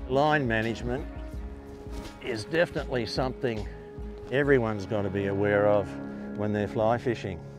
Line management is definitely something everyone's got to be aware of when they're fly fishing.